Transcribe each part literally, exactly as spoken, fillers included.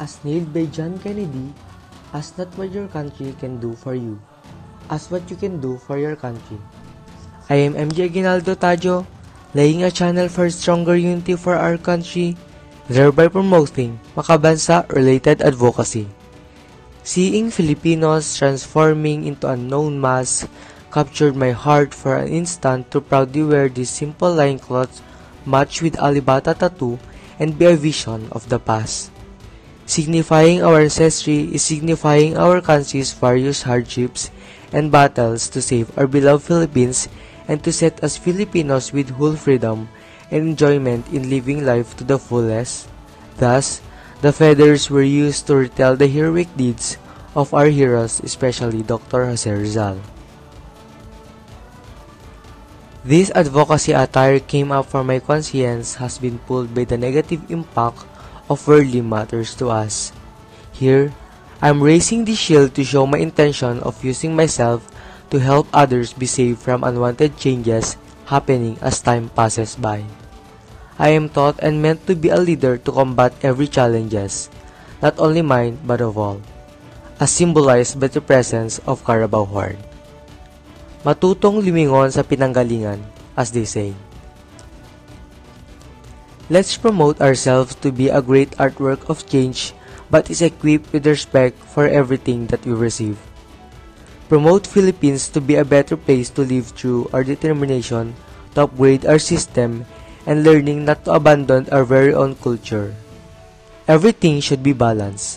as nailed by John Kennedy, ask not what your country can do for you, ask what you can do for your country. I am M J Aguinaldo Tadeo, laying a channel for stronger unity for our country, thereby promoting Makabansa-related advocacy. Seeing Filipinos transforming into unknown mass captured my heart for an instant to proudly wear these simple loincloths matched with alibata tattoo and be a vision of the past. Signifying our ancestry is signifying our country's various hardships and battles to save our beloved Philippines and to set us Filipinos with whole freedom and enjoyment in living life to the fullest. Thus, the feathers were used to retell the heroic deeds of our heroes, especially Doctor Jose Rizal. This advocacy attire came up for my conscience has been pulled by the negative impact of worldly matters to us. Here, I am raising the shield to show my intention of using myself to help others be saved from unwanted changes happening as time passes by. I am taught and meant to be a leader to combat every challenges, not only mine but of all, as symbolized by the presence of Carabao Horn. Matutong lumingon sa pinanggalingan, as they say. Let's promote ourselves to be a great artwork of change but is equipped with respect for everything that we receive. Promote Philippines to be a better place to live through our determination to upgrade our system and learning not to abandon our very own culture. Everything should be balanced.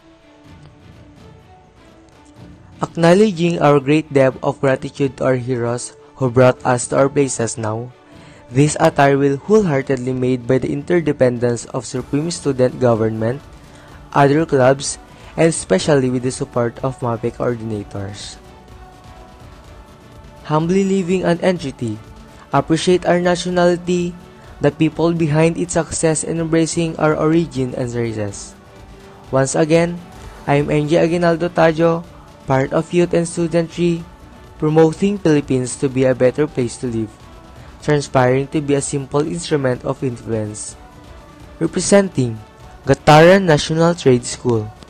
Acknowledging our great debt of gratitude to our heroes who brought us to our places now, this attire will wholeheartedly made by the interdependence of Supreme Student Government, other clubs, and especially with the support of MAPE coordinators. Humbly leaving an entity, appreciate our nationality, the people behind its success, and embracing our origin and races. Once again, I am M J Aguinaldo Tadeo, part of youth and studentry, promoting Philippines to be a better place to live, transpiring to be a simple instrument of influence, representing Gattaran National Trade School.